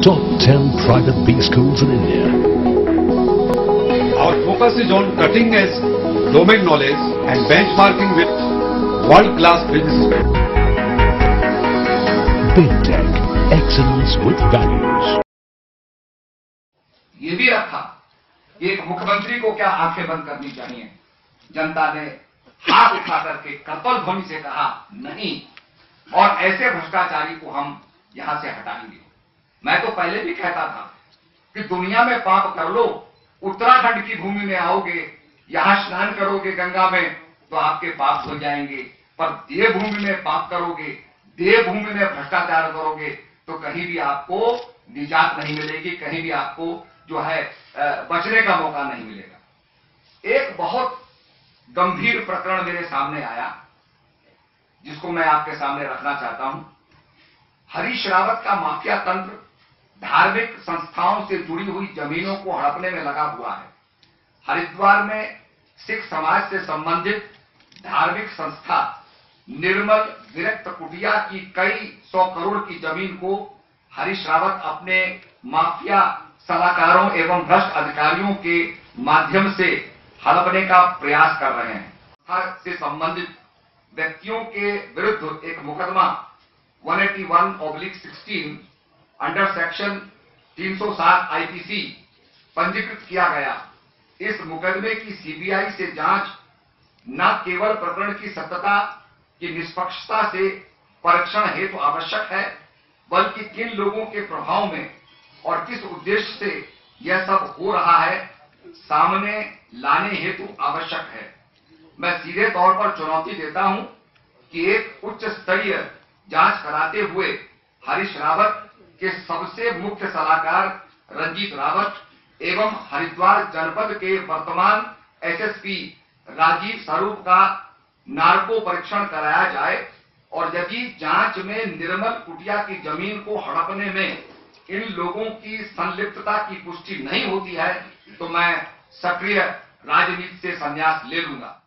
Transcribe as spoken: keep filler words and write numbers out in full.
top ten private B schools in India. Our focus is on cutting edge domain knowledge and benchmarking with world-class business. Big Tech, excellence with values. ये भी रखा कि एक मुख्यमंत्री को क्या आंखें बंद करनी चाहिए। जनता ने हाथ उठा करके कर्तव्य ध्वनि से कहा नहीं, और ऐसे भ्रष्टाचारी को हम यहां से हटाएंगे। मैं तो पहले भी कहता था कि दुनिया में पाप कर लो, उत्तराखंड की भूमि में आओगे, यहां स्नान करोगे गंगा में तो आपके पाप धुल जाएंगे, पर देवभूमि में पाप करोगे, देवभूमि में भ्रष्टाचार करोगे तो कहीं भी आपको निजात नहीं मिलेगी, कहीं भी आपको जो है बचने का मौका नहीं मिलेगा। एक बहुत गंभीर प्रकरण मेरे सामने आया जिसको मैं आपके सामने रखना चाहता हूं। हरीश रावत का माफिया तंत्र धार्मिक संस्थाओं से जुड़ी हुई जमीनों को हड़पने में लगा हुआ है। हरिद्वार में सिख समाज से संबंधित धार्मिक संस्था निर्मल विरक्त कुटिया की कई सौ करोड़ की जमीन को हरीश रावत अपने माफिया सलाहकारों एवं भ्रष्ट अधिकारियों के माध्यम से हड़पने का प्रयास कर रहे हैं। से संबंधित व्यक्तियों के विरुद्ध एक मुकदमा एक सौ इक्यासी ऑब्लिक सोलह अंडर सेक्शन तीन सौ सात आईपीसी पंजीकृत किया गया। इस मुकदमे की सीबीआई से जांच न केवल प्रकरण की सत्यता की निष्पक्षता से परीक्षण हेतु आवश्यक है, बल्कि किन लोगों के प्रभाव में और किस उद्देश्य से यह सब हो रहा है सामने लाने हेतु आवश्यक है। मैं सीधे तौर पर चुनौती देता हूं कि एक उच्च स्तरीय जांच कराते हुए हरीश रावत के सबसे मुख्य सलाहकार रंजीत रावत एवं हरिद्वार जनपद के वर्तमान एसएसपी राजीव स्वरूप का नार्को परीक्षण कराया जाए, और यदि जांच में निर्मल कुटिया की जमीन को हड़पने में इन लोगों की संलिप्तता की पुष्टि नहीं होती है तो मैं सक्रिय राजनीति से संन्यास ले लूंगा।